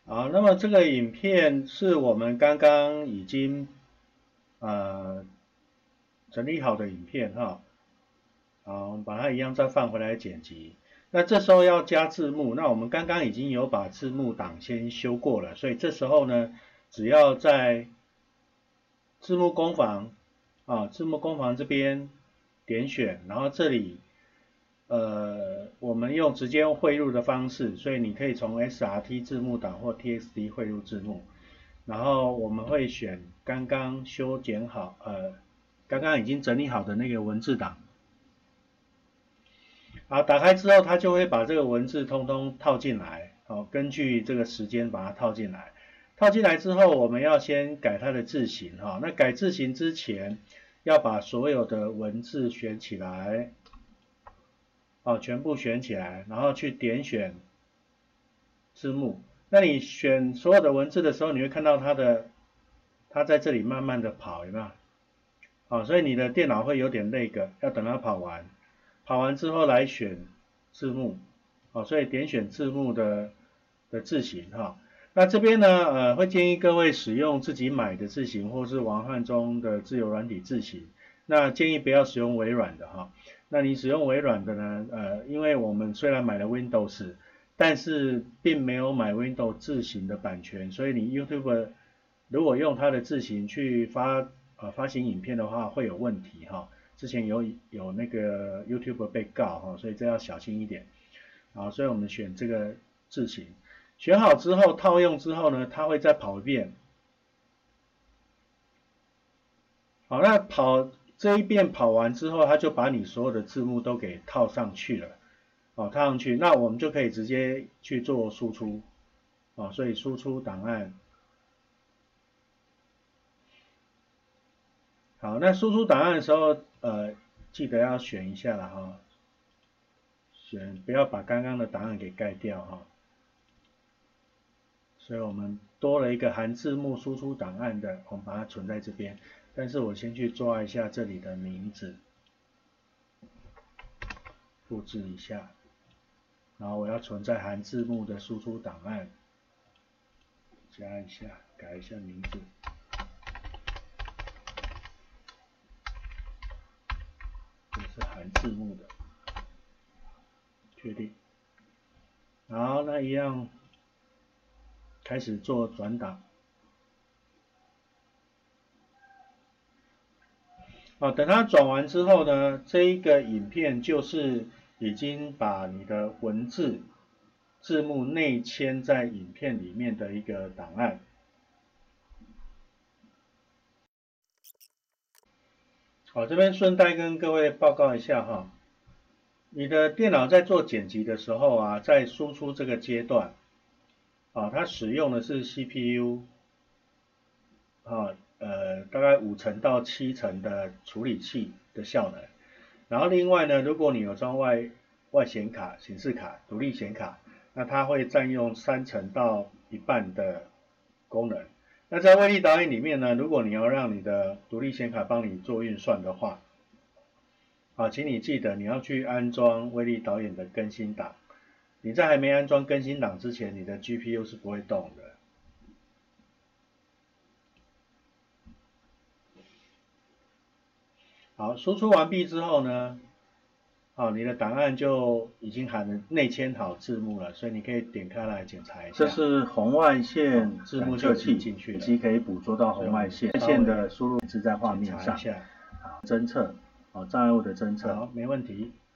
好，那么这个影片是我们刚刚已经整理好的影片哈。好，我们把它一样再放回来剪辑。那这时候要加字幕，那我们刚刚已经有把字幕档先修过了，所以这时候呢，只要在字幕工房字幕工房这边点选，然后这里我们直接用汇入的方式，所以你可以从 SRT 字幕档或 TXT 汇入字幕，然后我们会选刚刚修剪好刚刚已经整理好的那个文字档。好，打开之后，它就会把这个文字通通套进来，好，根据这个时间把它套进来。套进来之后，我们要先改它的字型哈。那改字型之前，要把所有的文字选起来，全部选起来，然后去点选字幕。那你选所有的文字的时候，你会看到它在这里慢慢的跑，有没有？好，所以你的电脑会有点那个，要等它跑完。跑完之后来选字幕，所以点选字幕的字型哈。那这边呢，会建议各位使用自己买的字型，或是王汉中的自由软体字型。那建议不要使用微软的哈。那你使用微软的呢，因为我们虽然买了 Windows，但是并没有买 Windows 字型的版权，所以你 YouTube 如果用它的字型去发行影片的话，会有问题哈。之前有那个 YouTube 被告哈，所以这要小心一点。好，所以我们选这个字型，选好之后套用之后呢，它会再跑一遍。好，那这一遍跑完之后，它就把你所有的字幕都给套上去了。套上去，那我们就可以直接去做输出。所以输出档案。好，那输出档案的时候，记得要选一下了哈，不要把刚刚的档案给盖掉哈。所以我们多了一个含字幕输出档案的，我们把它存在这边。但是我先去抓一下这里的名字，复制一下，然后我要存在含字幕的输出档案，加一下，改一下名字。这是含字幕的，确定。好，那一样开始做转档。等它转完之后呢，这一个影片就是已经把你的文字字幕内嵌在影片里面的一个档案。好，这边顺带跟各位报告一下哈，你的电脑在做剪辑的时候啊，在输出这个阶段，它使用的是 CPU，大概5成到7成的处理器的效能。然后另外呢，如果你有装外显卡、显示卡、独立显卡，那它会占用3成到一半的功能。那在威力导演里面呢，如果你要让你的独立显卡帮你做运算的话，请你记得你要去安装威力导演的更新档。你在还没安装更新档之前，你的 GPU 是不会动的。好，输出完毕之后呢，你的档案就已经内嵌好字幕了，所以你可以点开来检查一下。这是红外线字幕就进去了，机可以捕捉到红外线的输入是在画面上。好，侦测，障碍物的侦测。好，没问题。